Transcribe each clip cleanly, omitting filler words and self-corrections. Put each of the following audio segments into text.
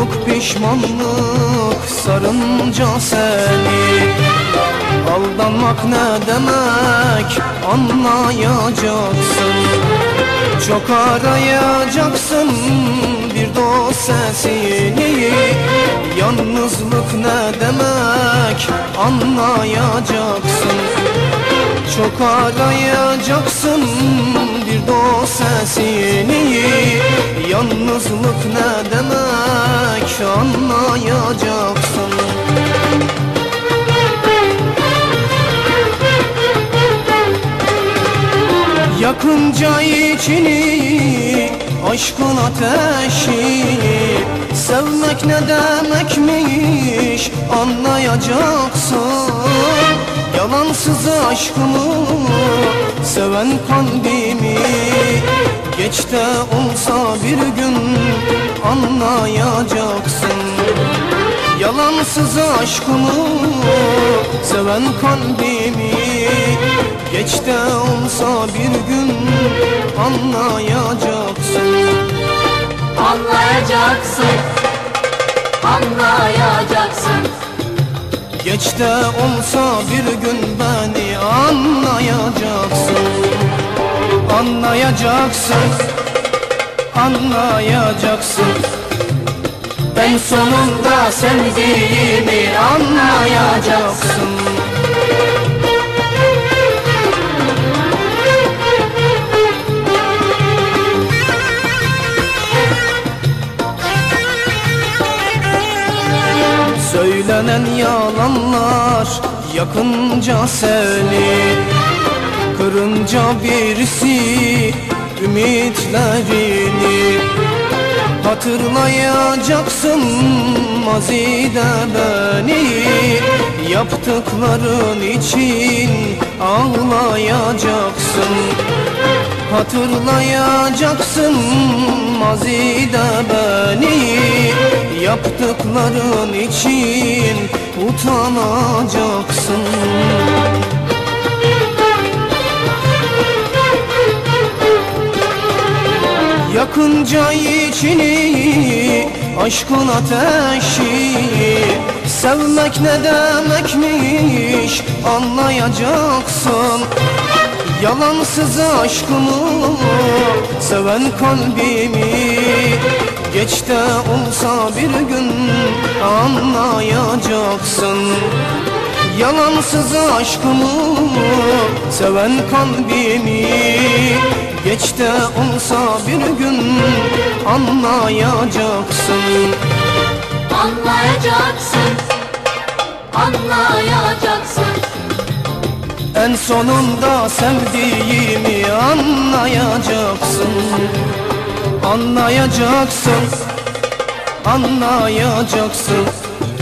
Mutluluk pişmanlık sarınca seni, aldanmak ne demek anlayacaksın. Çok arayacaksın bir dost sesini, yalnızlık ne demek anlayacaksın. Çok arayacaksın bir dost sesini, yalnızlık ne demek anlayacaksın. Yakınca içini aşkın ateşini, sevmek ne demekmiş anlayacaksın. Yalansız aşkımı seven kalbimi, geç de olsa bir gün anlayacaksın. Yalansız aşkımı seven kalbimi, geç de olsa bir gün anlayacaksın. Anlayacaksın, anlayacaksın. Geç de olsa bir gün beni anlayacaksın. Anlayacaksın, anlayacaksın. Ben sonunda sevdiğimi anlayacaksın. Söylenen yalanlar yakınca seni, kırınca birisi ümitlerini. Hatırlayacaksın mazide beni, yaptıkların için ağlayacaksın. Hatırlayacaksın mazide beni, yaptıkların için utanacaksın. Yakınca içini aşkın ateşi, sevmek ne demekmiş anlayacaksın. Yalansız aşkımı seven kalbimi, geç de olsa bir gün anlayacaksın. Yalansız aşkımı seven kalbimi, geç de olsa bir gün anlayacaksın. Anlayacaksın, anlayacaksın. En sonunda sevdiğimi anlayacaksın. Anlayacaksın, anlayacaksın.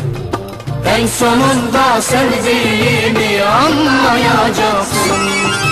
En sonunda sevdiğimi anlayacaksın.